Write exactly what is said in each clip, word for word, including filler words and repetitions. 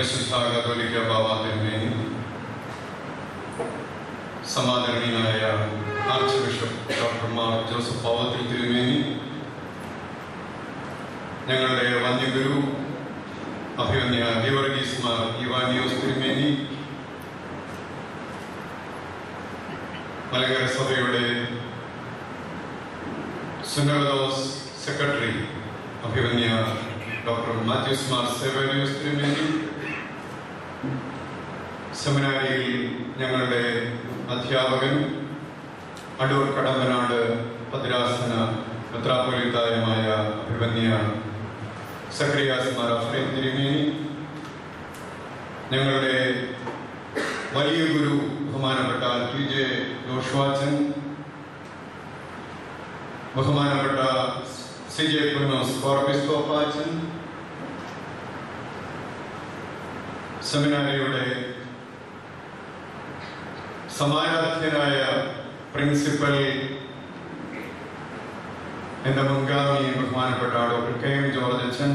പരിശുദ്ധ കത്തോലിക്ക ബാബ തിരുമേനി, സമാദരണീയനായ archbishop doctor Mar Joseph Pavathil തിരുമേനി, ഞങ്ങളുടെ വന്യഗുരു അഭിമന്യ ഗീവർഗീസ് മാർ ഇവാനിയോസ് തിരുമേനി, മലങ്കര സഭയുടെ സുന്നതദോസ് സെക്രട്ടറി അഭിമന്യ ഡോക്ടർ മാത്യൂസ് മാർ സേവരിയോസ് തിരുമേനി, സെമിനാരിയിൽ ഞങ്ങളുടെ അധ്യാപകൻ അടൂർ കടമ്പനാട് ഭദ്രാസന മെത്രാപ്പൊലീത്തായുമായ അഭിമന്യ സക്രിയാസ് മാർ അഫ്രീം തിരുമേനി, ഞങ്ങളുടെ വലിയ ഗുരു ബഹുമാനപ്പെട്ട ടി ജെ ജോഷ്വാച്ചൻ, ബഹുമാനപ്പെട്ട സി ജെ പുന്നോസ് കോർബിസ്തോപ്പാച്ചൻ, സെമിനാരിയുടെ സമാരാധ്യനായ പ്രിൻസിപ്പൽ, എന്റെ മുൻഗാമി ബഹുമാനപ്പെട്ട ഡോക്ടർ കെ എം ജോർജ് അച്ഛൻ,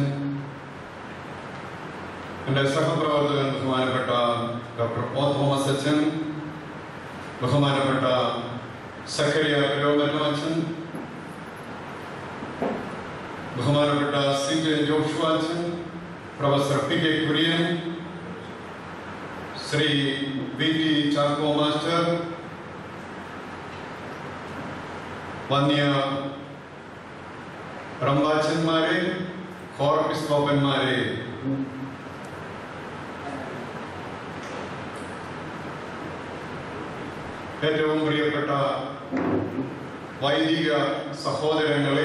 എന്റെ സഹപ്രവർത്തകൻ ബഹുമാനപ്പെട്ട ഡോക്ടർ ഒ തോമസ് അച്ഛൻ, ബഹുമാനപ്പെട്ട സക്കറിയ പുരോഗമന അച്ഛൻ, ബഹുമാനപ്പെട്ട സി ജെ ജോഷുവ അച്ഛൻ, professor P K Kurian, Shri V T Chacko master, വന്യ റംബാച്ചന്മാരെ, ഹോറപ്പിസ്കോപ്പന്മാരെ, ഏറ്റവും പ്രിയപ്പെട്ട വൈദിക സഹോദരങ്ങളെ,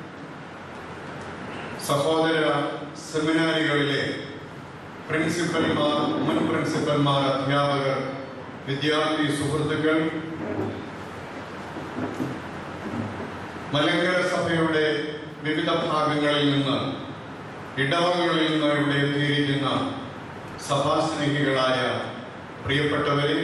സഹോദര സെമിനാരികളിലെ പ്രിൻസിപ്പൽമാർ, മുൻ പ്രിൻസിപ്പൽമാർ, അധ്യാപകർ, വിദ്യാർത്ഥി സുഹൃത്തുക്കൾ, മലങ്കര സഭയുടെ വിവിധ ഭാഗങ്ങളിൽ നിന്ന്, ഇടവകളിൽ നിന്ന് ഇവിടെ എത്തിയിരിക്കുന്ന സഭാസ്നേഹികളായ പ്രിയപ്പെട്ടവരെ,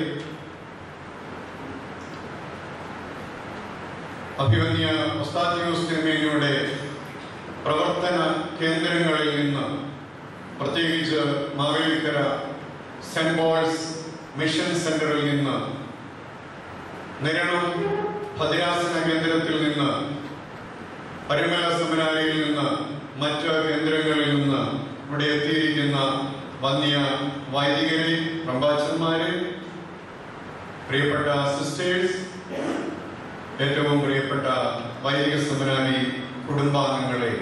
അഭിമന്യ ഒസ്താഥിയോസ് തിരുമേനിയുടെ പ്രവർത്തന കേന്ദ്രങ്ങളിൽ നിന്ന്, പ്രത്യേകിച്ച് മാവേലിക്കര സെന്റ് പോൾസ് മിഷൻ സെന്ററിൽ നിന്ന്, നിരണം ഭദ്രാസന കേന്ദ്രത്തിൽ നിന്ന്, പരിമല സെമിനാരിയിൽ നിന്ന്, മറ്റ് കേന്ദ്രങ്ങളിൽ നിന്ന് ഇവിടെ എത്തിയിരിക്കുന്ന വന്യ വൈദികരെ, പ്രഭാഷന്മാരെ, പ്രിയപ്പെട്ട സിസ്റ്റേഴ്സ്, ഏറ്റവും പ്രിയപ്പെട്ട വൈദിക സെമിനാരി കുടുംബാംഗങ്ങളെ,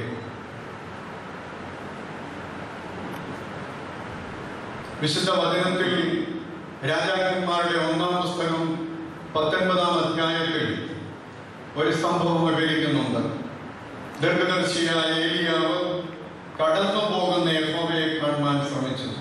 വിശുദ്ധ വചനത്തിൽ രാജാക്കന്മാരുടെ ഒന്നാം പുസ്തകം പത്തൊൻപതാം അധ്യായത്തിൽ ഒരു സംഭവം വിവരിക്കുന്നുണ്ട്. ദീർഘദർശിയായ ഏലിയാവ് കടന്നു പോകുന്ന യഹോവയെ കാണുവാൻ ശ്രമിച്ചു.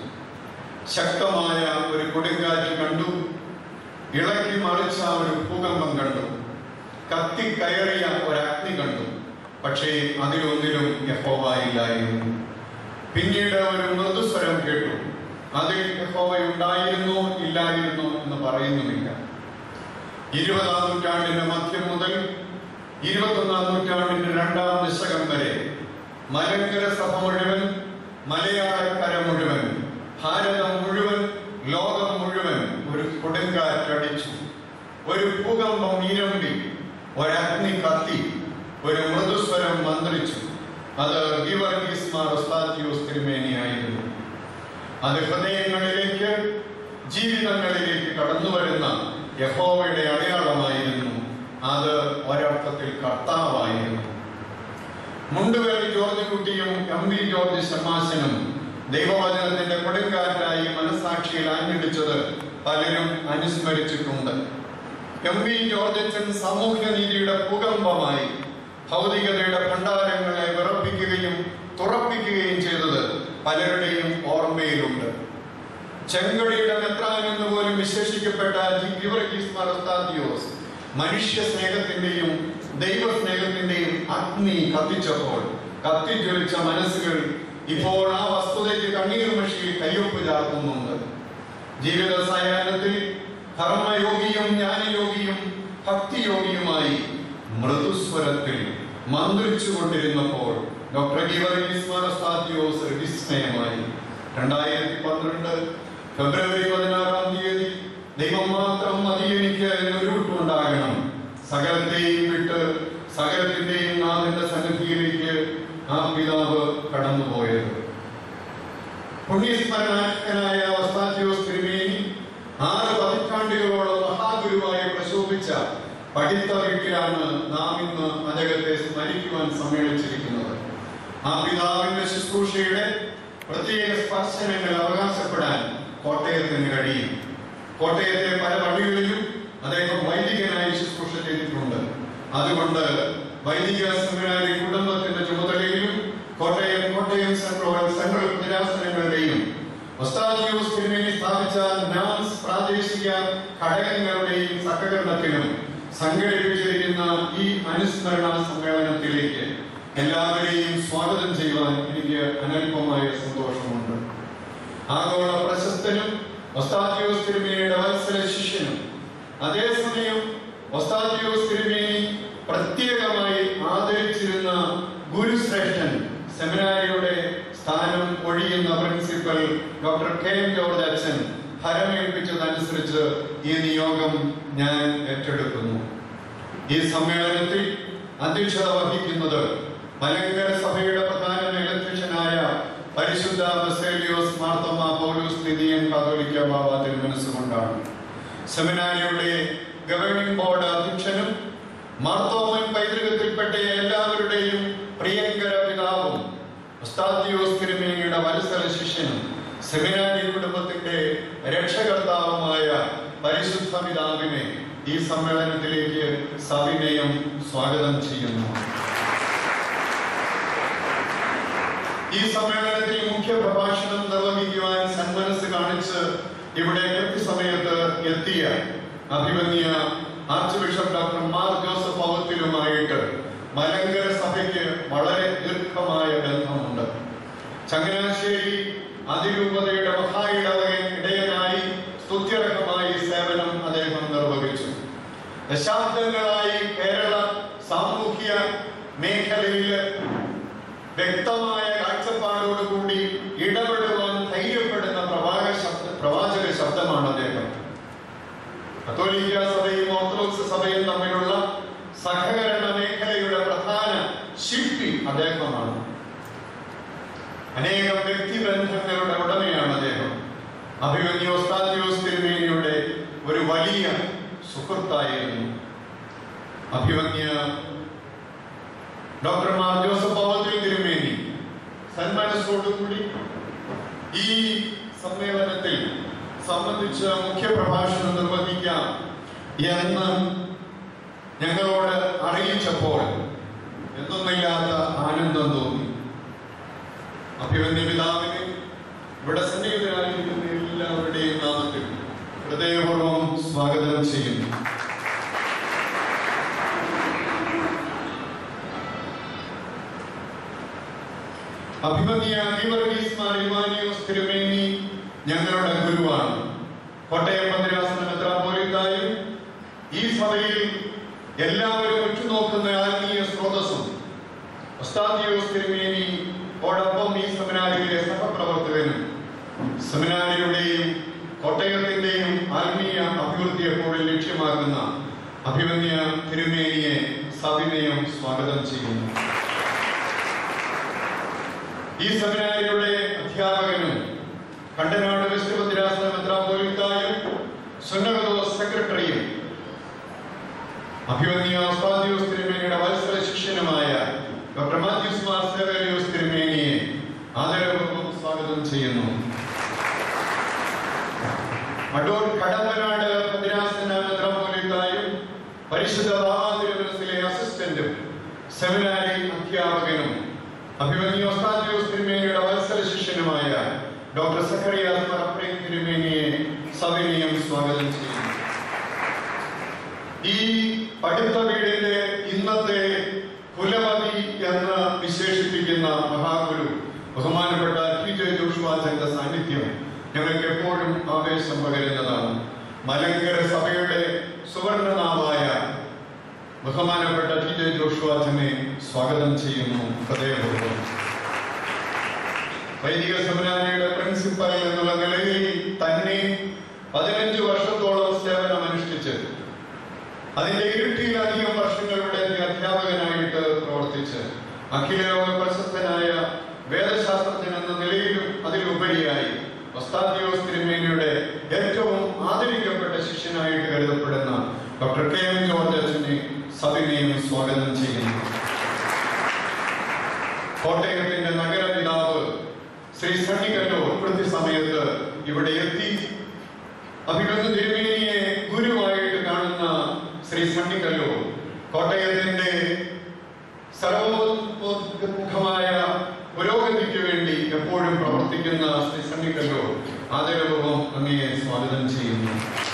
ശക്തമായ ഒരു കൊടുങ്കാറ്റ് കണ്ടു, ഇളക്കി മറിച്ച ഒരു ഭൂകമ്പം കണ്ടു, കത്തിക്കയറിയ ഒരഗ്നി കണ്ടു. പക്ഷേ അതിലൊന്നിലും യഹോവ ഇല്ലായിരുന്നു. പിന്നീട് ഒരു മൃദുസ്വരം കേട്ടു. അതിൽ യഹോവ ഉണ്ടായിരുന്നോ ഇല്ലായിരുന്നോ എന്ന് പറയുന്നുമില്ല. ഇരുപതാം നൂറ്റാണ്ടിന്റെ മധ്യം മുതൽ ഇരുപത്തൊന്നാം നൂറ്റാണ്ടിന്റെ രണ്ടാം ദശകം വരെ മലങ്കര സഭ മുഴുവൻ, മലയാളക്കര മുഴുവൻ, ഭാരതം മുഴുവൻ, ലോകം മുഴുവൻ ഒരു കൊടുങ്കാറ്റടിച്ചു, ഒരു ഭൂകമ്പം ഇരമ്പി, ഒരഗ്നി കത്തി, ഒരു മൃദുസ്വരം മന്ത്രിച്ചു. അത് ഗീവർഗീസ് മാർ ഒസ്താഥിയോസ് തിരുമേനിയായിരുന്നു. അത് ഹൃദയങ്ങളിലേക്ക്, ജീവിതങ്ങളിലേക്ക് കടന്നു വരുന്ന യഹോവയുടെ അടയാളമായിരുന്നു. അത് ഒരർത്ഥത്തിൽ കർത്താവായിരുന്നു. മുണ്ടുവേൽ ജോർജ് കുട്ടിയും എം വി ജോർജ് ശമാശനും ദൈവവചനത്തിന്റെ കൊടുങ്കാറ്റായി മനസാക്ഷിയിൽ ആഞ്ഞടിച്ചത് പലരും അനുസ്മരിച്ചിട്ടുണ്ട്. എം വി ജോർജച്ചൻ സാമൂഹ്യനീതിയുടെ ഭൂകമ്പമായി ഭൗതികതയുടെ ഭണ്ഡാരങ്ങളെ വിറപ്പിക്കുകയും തുറപ്പിക്കുകയും ചെയ്തത് പലരുടെയും ഓർമ്മയിലുണ്ട്. ചെങ്കടിയുടെ മെത്രാൻ എന്ന് പോലും വിശേഷിക്കപ്പെട്ട ഗീവർഗീസ് മാർ ഒസ്താഥിയോസ് മനുഷ്യ സ്നേഹത്തിന്റെയും ദൈവസ്നേഹത്തിന്റെയും അഗ്നി കത്തിച്ചപ്പോൾ കത്തിജ്വലിച്ച മനസ്സുകൾ ഇപ്പോൾ ആ വസ്തുതയ്ക്ക് കണ്ണീർമഷിയിൽ കയ്യൊപ്പ് ചാർത്തുന്നുണ്ട്. ജീവിത സായാഹ്നത്തിൽ കർമ്മയോഗിയും ജ്ഞാനയോഗിയും ഭക്തിയോഗിയുമായി മൃദുസ്വരത്തിൽ മന്ത്രിച്ചു കൊണ്ടിരുന്നപ്പോൾ ഡോക്ടർ ഗീവർഗീസ് മാർ ഒസ്താഥിയോസ് വിസ്മയമായി. രണ്ടായിരത്തി പന്ത്രണ്ട് ഫെബ്രുവരി പതിനാറാം തീയതി ദൈവം മാത്രം മതി എനിക്ക് എന്നൊരു കൂട്ടുണ്ടാകണം, സകലത്തെയും വിട്ട് സകലത്തിന്റെയും നാഥന്റെ സന്നിധിയിലേക്ക് ആ പിതാവ് കടന്നുപോയത്. പുണ്യസ്മരണായ ഓസ്താഥിയോസ് തിരുമേനി ആറ് പതിറ്റാണ്ടുകളോളം മഹാഗുരുവായി പ്രശോഭിച്ച പഠിത്ത വീട്ടിലാണ് നാം ഇന്ന് അദ്ദേഹത്തെ സ്മരിക്കുവാൻ സമ്മേളിച്ചിരിക്കുന്നത്. ആ പിതാവിന്റെ ശുശ്രൂഷയുടെ പ്രത്യേക സ്പർശനങ്ങൾ അവകാശപ്പെടാൻ കോട്ടയത്തിന് കഴിയും. കോട്ടയത്തെ പല പള്ളികളിലും അദ്ദേഹം വൈദികനായി ശുശ്രൂഷ ചെയ്തിട്ടുണ്ട്. അതുകൊണ്ട് വൈദിക സെമിനാരി കുടുംബത്തിന്റെ ചുമതലയിലും കോട്ടയം കോട്ടയം സെൻട്രൽ സെൻട്രൽ ഭദ്രാസനങ്ങളുടെയും ഒസ്താഥിയോസ് തിരുമേനി സ്ഥാപിച്ച നാംസ് പ്രാദേശിക ഘടകങ്ങളുടെയും സഹകരണത്തിലും സംഘടിപ്പിച്ചിരിക്കുന്ന ഈ അനുസ്മരണ സമ്മേളനത്തിലേക്ക് എല്ലാവരെയും സ്വാഗതം ചെയ്യുവാൻ എനിക്ക് അനൽപമായ സന്തോഷമുണ്ട്. ആഗോള പ്രശസ്തനും ഒസ്താഥിയോസ് തിരുമേനിയുടെ വത്സല ശിഷ്യനും അതേസമയം ഒസ്താഥിയോസ് തിരുമേനി പ്രത്യേകമായി ആദരിച്ചിരുന്ന ഗുരുശ്രേഷ്ഠൻ സെമിനാരിയുടെ സ്ഥാനം ഒഴിയുന്ന principal doctor K M George അച്ഛൻ ഫലമേൽപ്പിച്ചതനുസരിച്ച് ഈ നിയോഗം ഞാൻ ഏറ്റെടുക്കുന്നു. ഈ സമ്മേളനത്തിൽ അധ്യക്ഷത വഹിക്കുന്നത് മലങ്കര സഭയുടെ പ്രധാന മേലധ്യക്ഷനായ പരിശുദ്ധ ബസേലിയോസ് മാർത്തോമാ പൗലോസ് ദ്വിതീയൻ കാതോലിക്ക ബാവ തിരുമനസ്സുകൊണ്ടാണ്. സെമിനാരിയുടെ ഗവേണിംഗ് ബോർഡ് അധ്യക്ഷനും മാർത്തോമൻ പൈതൃകത്തിൽപ്പെട്ട എല്ലാവരുടെയും പ്രിയങ്കര പിതാവും ഒസ്താഥിയോസ് തിരുമേനിയുടെ വത്സല ശിഷ്യനും സെമിനാരി കുടുംബത്തിന്റെ രക്ഷകർത്താവുമായ പരിശുദ്ധ പിതാവിനെ ഈ സമ്മേളനത്തിലേക്ക് സവിനയം സ്വാഗതം ചെയ്യുന്നു. ഈ സമ്മേളനത്തിൽ മുഖ്യ പ്രഭാഷണം നിർവഹിക്കുവാൻ സന്മനസ് കാണിച്ച് ഇവിടെ കൃത്യസമയത്ത് എത്തിയ അഭിമന്യ archbishop doctor Mar Joseph ഔവത്തിലുമായിട്ട് മലങ്കര സഭയ്ക്ക് വളരെ ദീർഘമായ ബന്ധമുണ്ട്. ചങ്ങനാശ്ശേരി അതിരൂപതയുടെ മഹായിടവകൻ ഇടയനായി സ്തുത്യർഹമായി സേവനം അദ്ദേഹം നിർവഹിച്ചു. ദശാബ്ദങ്ങളായി കേരള സാമൂഹ്യ മേഖലയിൽ വ്യക്തമായ കാഴ്ചപ്പാടോടുകൂടി ഇടപെടുവാൻ ധൈര്യപ്പെടുന്ന പ്രവാചക ശബ്ദ പ്രവാചക ശബ്ദമാണ് അദ്ദേഹം. കത്തോലിക്ക സഭയും ഓർത്തഡോക്സ് സഭയും തമ്മിലുള്ള സഹകരണ മേഖലയുടെ പ്രധാന ശില്പി അദ്ദേഹമാണ്. അനേകം വ്യക്തിബന്ധങ്ങളുടെ ഉടമയാണ് അദ്ദേഹം. അഭിമന്യ ഒസ്താഥിയോസ് തിരുമേനിയുടെ ഒരു വലിയ സുഹൃത്തായിരുന്നു. അഭിമന്യ ഡോക്ടർ മാർ ജോസഫ് ഔവത്തിൽ തിരുമേനി സന്മനസ്സോടുകൂടി ഈ സമ്മേളനത്തിൽ സംബന്ധിച്ച് മുഖ്യ പ്രഭാഷണം നിർവഹിക്കാം എന്ന് ഞങ്ങളോട് അറിയിച്ചപ്പോൾ എന്തൊന്നില്ലാത്ത ആനന്ദം തോന്നി. അഭിമന്യ പിതാവിനെ ഇവിടെ സന്നിഹിതരായിരിക്കുന്ന എല്ലാവരുടെയും നാമത്തിൽ ഹൃദയപൂർവ്വം സ്വാഗതം ചെയ്യുന്നു. അഭിമന്യ ഗീവർഗീസ് മാർ യുവാനിയോസ് തിരുമേനി ഞങ്ങളുടെ ഗുരുവാണ്. കോട്ടയം ഭദ്രാസന മെത്രാപ്പോലീത്തായും ഈ സഭയിൽ എല്ലാവരും ഉറ്റുനോക്കുന്ന ആത്മീയ സ്രോതസ്സും ഒസ്താഥിയോസ് തിരുമേനിയോടൊപ്പം ഈ സെമിനാരിയിലെ സഹപ്രവർത്തകനും സെമിനാരിയുടെയും കോട്ടയത്തിന്റെയും ആത്മീയ അഭിവൃദ്ധി എപ്പോഴും ലക്ഷ്യമാക്കുന്ന അഭിമന്യ തിരുമേനിയെ സവിനയം സ്വാഗതം ചെയ്യുന്നു. ഈ സെമിനാരിയുടെ അധ്യാപകനും കണ്ടനാട് വെസ്റ്റ് ഭദ്രാസന മെത്രാപ്പോലീത്തായും സുന്നഹദോസ് സെക്രട്ടറിയും അഭിമന്യ ഒസ്താഥിയോസ് തിരുമേനിയുടെ വത്സല ശിഷ്യനുമായ ഡോക്ടർ മാത്യൂസ് മാർ സേവേലിയോസ് തിരുമേനിയെ ആദരപൂർവ്വം സ്വാഗതം ചെയ്യുന്നു. അടൂർ കടമ്പനാട് ഭദ്രാസന മെത്രാപ്പോലീത്തായും പരിശുദ്ധ ബാവ തിരുമനസ്സിലെ അസിസ്റ്റന്റും സെമിനാരി അധ്യാപകനും അഭിമന്യ ഒസ്താഥിയോസ് തിരുമേനിയുടെ വത്സല ശിഷ്യനുമായ ഡോക്ടർ സഖറിയാസ് മറപ്രേം തിരുമേനിയെ സവിനയം സ്വാഗതം ചെയ്യുന്നു. ഈ പഠിത്ത വീടിന്റെ ഇന്നത്തെ കുലപതി എന്ന് വിശേഷിപ്പിക്കുന്ന മഹാഗുരു ബഹുമാനപ്പെട്ട ടി ജെ ജോഷുവാച്ചന്റെ സാന്നിധ്യം ഞങ്ങൾക്ക് എപ്പോഴും ആവേശം പകരുന്നതാണ്. മലങ്കര സഭയുടെ സുവർണനാവായ ബഹുമാനപ്പെട്ട ടി ജെ ജോഷുവാച്ചനെ സ്വാഗതം ചെയ്യുന്നു ഹൃദയപൂർവ്വം. വൈദിക സെമിനാരിയുടെ പ്രിൻസിപ്പൽ പതിനഞ്ച് വർഷത്തോളം സേവനം അനുഷ്ഠിച്ച് അതിന്റെ ഇരട്ടിയിലധികം വർഷങ്ങൾ ഇവിടെ അധ്യാപകനായിട്ട് പ്രവർത്തിച്ച് അഖില ലോക പ്രശസ്തനായ വേദശാസ്ത്രജ്ഞൻ എന്ന നിലയിലും അതിലുപരിയായി ഒസ്താഥിയോസ് തിരുമേനിയുടെ ഏറ്റവും ആദരിക്കപ്പെട്ട ശിഷ്യനായിട്ട് കരുതപ്പെടുന്ന ഡോക്ടർ കെ എം ജോർജ് അച്ഛനെ സവിനയം സ്വാഗതം ചെയ്യുന്നു. കോട്ടയത്തിന്റെ നഗരപിതാവ് ശ്രീ സണ്ണിക്കല്ലൂർ കൃത്യസമയത്ത് ഇവിടെ എത്തി. അഭിമന്യ തിരുമേനിയെ ഗുരുവായിട്ട് കാണുന്ന ശ്രീ സണ്ണിക്കല്ലൂർ കോട്ടയത്തിന്റെ സർവോന്മുഖമായ പുരോഗതിക്ക് വേണ്ടി എപ്പോഴും പ്രവർത്തിക്കുന്ന ശ്രീ സണ്ണിക്കല്ലൂർ ആദരപൂർവ്വം അങ്ങയെ സ്വാഗതം ചെയ്യുന്നു.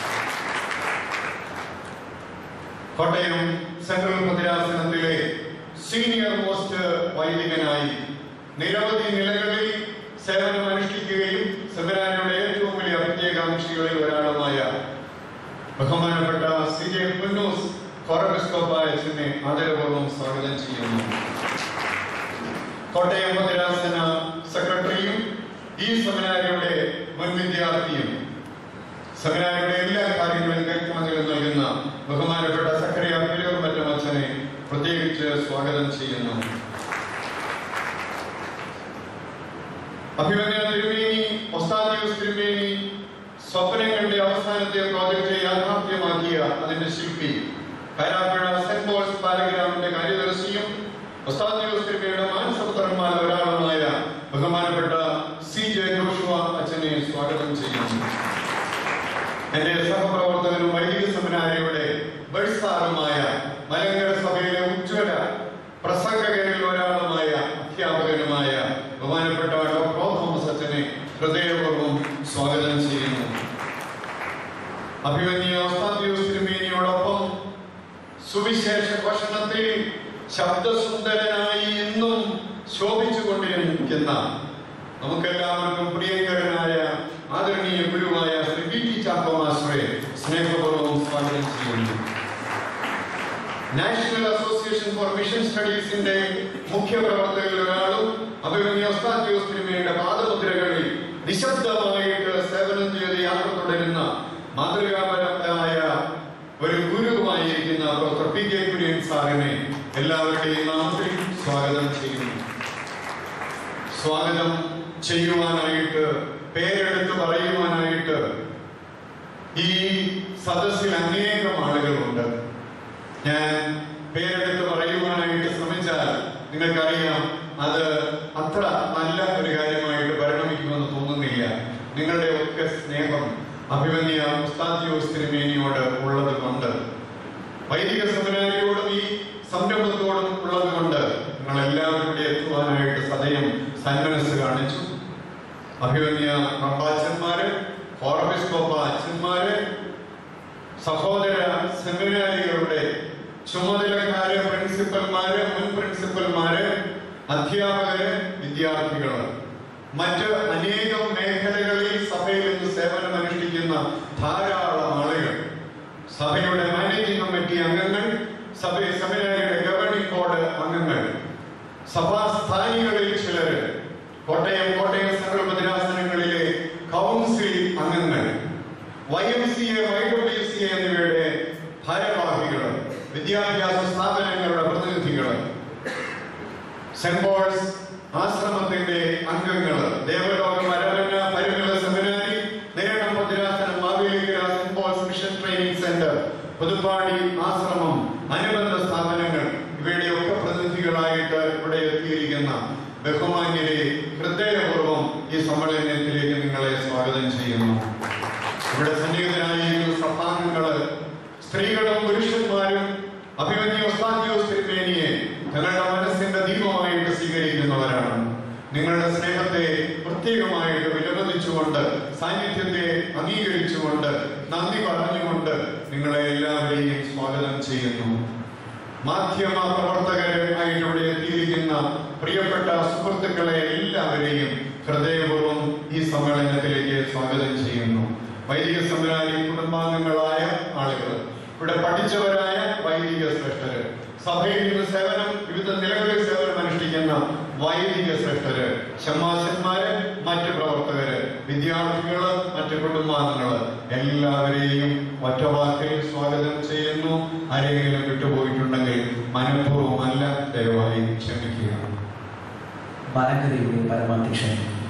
കോട്ടയം സെൻട്രൽ ഭദ്രാസനത്തിലെ സീനിയർ മോസ്റ്റ് വൈദികനായി നിരവധി നിലകളിൽ സേവനം അനുഷ്ഠിക്കുകയും സെമിനാരിയുടെ ഏറ്റവും വലിയ പ്രത്യേകാംക്ഷികളിൽ ഒരാളുമായ ബഹുമാനപ്പെട്ട സി ജെ പുന്നൂസ് ഫോറബിസ്കോപ്പായച്ചനെ ആദരപൂർവ്വം സ്വാഗതം ചെയ്യുന്നു. കോട്ടയം ഭദ്രാസന സെക്രട്ടറിയും ഈ സെമിനാരിയുടെ മുൻ വിദ്യാർത്ഥിയും സെമിനാരിയുടെ എല്ലാ കാര്യങ്ങളും വ്യക്തമാകലും നൽകുന്ന ബഹുമാനപ്പെട്ട സക്കറിയ പിലൂർ മറ്റമച്ചനെ പ്രത്യേകിച്ച് സ്വാഗതം ചെയ്യുന്നു. അഭിമന്യ തിരുമേനി ഒസ്താഥിയോസ് തിരുമേനി സ്വപ്നങ്ങളുടെ അവസാനത്തെ പ്രോജക്റ്റ് യാഥാർത്ഥ്യമാക്കിയ അതിന്റെ ശില്പി കരാപ്പുഴ സെന്റ് പോൾസ് പാരഗ്രാമിന്റെ കാര്യദർശിയും ഒസ്താഥിയോസ് തിരുമേനിയുടെ മാനസപുത്രന്മാരിൽ ഒരാളുമായ ബഹുമാനപ്പെട്ട സി ജെ ജോഷുവ അച്ഛനെ സ്വാഗതം ചെയ്യുന്നു. എന്റെ സഹപ്രവർത്തകനും വൈദിക സെമിനാരിയുടെ ബഴ്സാറുമായ മലങ്കര സഭയിലെ ഉജ്ജ്വല പ്രസംഗകരിൽ ഒരാളുമായ അധ്യാപകനുമായ ബഹുമാനപ്പെട്ട ഡോക്ടർ തോമസ് അച്ഛനെ ഹൃദയപൂർവ്വം സ്വാഗതം ചെയ്യുന്നു. അഭിമന്യ ഒസ്താഥിയോസ് തിരുമേനിയോടൊപ്പം സുവിശേഷ ഘോഷണത്തിൽ ശബ്ദസുന്ദരനായി എന്നും ശോഭിച്ചുകൊണ്ടിരിക്കുന്ന നമുക്കെല്ലാവർക്കും പ്രിയങ്കരനായ ആദരണീയ ഗുരുവായ ശ്രീ വി ടി ചാക്കോമാസ്റ്ററെ സ്നേഹപൂർവ്വം സ്വാഗതം ചെയ്യുന്നു. നാഷണൽ അസോസിയേഷൻ ഫോർ മിഷൻ സ്റ്റഡീസിന്റെ മുഖ്യ പ്രവർത്തകരിൽ ഒരാളും അഭിമന്യ ഒസ്താഥിയോസ് തിരുമേനിയുടെ പാദമുദ്രകളിൽ നിശബ്ദമായിട്ട് സേവനം ചെയ്ത് യാത്ര തുടരുന്ന മാതൃകാപരമായ ഒരു ഗുരുവായിരിക്കുന്ന ഡോക്ടർ പി കെ കുര്യൻ സാറിനെ എല്ലാവരുടെയും നാമത്തിൽ സ്വാഗതം ചെയ്യുന്നു. സ്വാഗതം ചെയ്യുവാനായിട്ട് പേരെടുത്ത് പറയുവാനായിട്ട് ഈ സദസ്സിൽ അനേകം ആളുകളുണ്ട്. ഞാൻ പേരെടുത്ത് പറയുവാനായിട്ട് ശ്രമിച്ചാൽ നിങ്ങൾക്കറിയാം അത് അത്ര നല്ല ഒരു കാര്യമായിട്ട് പരിണമിക്കുമെന്ന് തോന്നുന്നില്ല. നിങ്ങളുടെ ഒക്കെ സ്നേഹം അഭിമന്യ ഒസ്താഥിയോസ് തിരുമേനിയോട് ഉള്ളത് കൊണ്ട്, വൈദിക സെമിനാരിയോടും ഈ സംരംഭത്തോടും ഉള്ളത് കൊണ്ട് നിങ്ങൾ എല്ലാവരും കൂടി എത്തുവാനായിട്ട് സദയം സന്മനസ് കാണിച്ചു. അഭിമന്യ റബ്ബാച്ചന്മാര്, ഫോറബിസ്കോപ്പ അച്ഛന്മാര്, സഹോദര സെമിനാരികളുടെ ചുമതലക്കാര്, പ്രിൻസിപ്പൽമാര്, മുൻ പ്രിൻസിപ്പൽമാര്, അധ്യാപകര്, വിദ്യാർത്ഥികള്, മറ്റ് അനേകം മേഖലകളിൽ സഭയിൽ നിന്ന് സേവനം അനുഷ്ഠിക്കുന്ന ധാരാളം ആളുകൾ, സഭയുടെ മാനേജിംഗ് കമ്മിറ്റി അംഗങ്ങൾ, സഭ സെമിനാരിയുടെ ഗവേണിംഗ് ബോർഡ് അംഗങ്ങൾ, സഭാസ്ഥാനികളിൽ ചിലര്, കോട്ടയം കോട്ടയം സെൻട്രൽ ഭദ്രാസനങ്ങളിലെ കൗൺസിൽ അംഗങ്ങൾ, Y M C A, Y W C A എന്നിവയുടെ ഭാരവാഹികൾ, വിദ്യാഭ്യാസ സ്ഥാപനങ്ങളുടെ പ്രതിനിധികൾ, സെന്റ് പോൾസ് ആശ്രമത്തിന്റെ അംഗങ്ങൾ, ദേവലോക മരവന പരിമല സെമിനാരി, നേരണം ഭദ്രാസനം, Mavelikara saint Paul's mission training centre, പുതുപ്പാടി ആശ്രമം, അനുബന്ധ സ്ഥാപനങ്ങൾ, ഇവയുടെയൊക്കെ പ്രതിനിധികളായിട്ട് ഇവിടെ എത്തിയിരിക്കുന്ന ബഹുമാന്യരെ ഹൃദയപൂർവ്വം ഈ സമ്മേളനത്തിലേക്ക് നിങ്ങളെ സ്വാഗതം ചെയ്യുന്നു. ഇവിടെ സന്നിഹിതരായിരിക്കുന്ന സഭാംഗങ്ങള്, സ്ത്രീകളും പുരുഷന്മാരും അഭിമന്യ ഒസ്താഥിയോസ് തിരുമേനിയെ തങ്ങളുടെ മനസ്സിന്റെ ദീപമായിട്ട് സ്വീകരിക്കുന്നവരാണ്. നിങ്ങളുടെ സ്നേഹത്തെ പ്രത്യേകമായിട്ട് വിലമതിച്ചുകൊണ്ട്, സാന്നിധ്യത്തെ അംഗീകരിച്ചുകൊണ്ട്, നന്ദി പറഞ്ഞുകൊണ്ട് നിങ്ങളെ എല്ലാവരെയും സ്വാഗതം ചെയ്യുന്നു. മാധ്യമ പ്രവർത്തകരായിട്ട് ഇവിടെ എത്തിയിരിക്കുന്ന പ്രിയപ്പെട്ട സുഹൃത്തുക്കളെ എല്ലാവരെയും ഹൃദയപൂർവ്വം ഈ സമ്മേളനത്തിലേക്ക് സ്വാഗതം ചെയ്യുന്നു. വൈദിക സെമിനാരി കുടുംബാംഗങ്ങളായ ആളുകൾ, ഇവിടെ പഠിച്ചവരായ വൈദിക ശ്രേഷ്ഠര്, സഭയിൽ നിന്ന് സേവനം വിവിധ നിലകളിൽ സേവനം അനുഷ്ഠിക്കുന്ന വൈദിക ശ്രേഷ്ഠര്, ശമാശന്മാര്, മറ്റ് പ്രവർത്തകര്, വിദ്യാർത്ഥികള്, മറ്റ് കുടുംബാംഗങ്ങള് എല്ലാവരെയും ഒറ്റവാക്കിൽ സ്വാഗതം ചെയ്യുന്നു. ആരെങ്കിലും വിട്ടുപോയിട്ടുണ്ടെങ്കിൽ മനഃപൂർവ്വമല്ല, ദയവായി ക്ഷമിക്കുക. മലങ്കരയുടെ പരമാധ്യക്ഷൻ